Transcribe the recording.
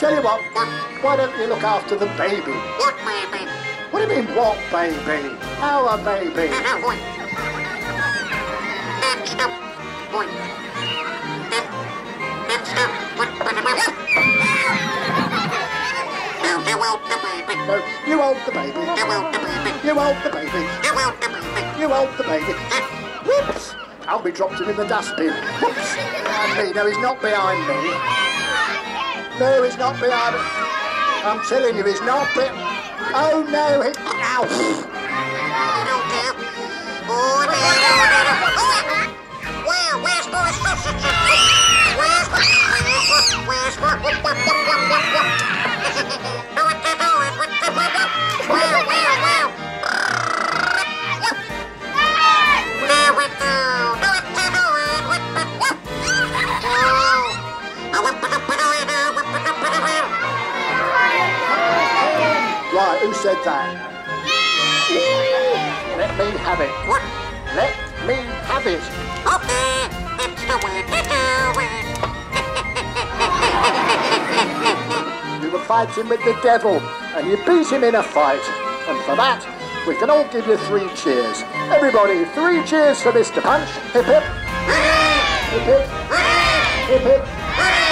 tell you what, why don't you look after the baby? What baby? What do you mean, what baby? Our baby. That's the point. That's the what? You hold the baby. No, you hold the baby. You hold the baby. You hold the baby. You hold the baby. You hold the baby. Whoops! Albie dropped him in the dustbin. Whoops! Behind me. No, he's not behind me. No, he's not behind me. I'm telling you, he's not Oh no, he... Ow! Oh, wow, where's Boris Sausage? Where's Right, who said that? Let me have it. What? Let me have it. Okay, it's the way to do it. You were fighting with the devil, and you beat him in a fight. And for that, we can all give you 3 cheers. Everybody, 3 cheers for Mr. Punch. Hip hip. Hip hip. Hip hip.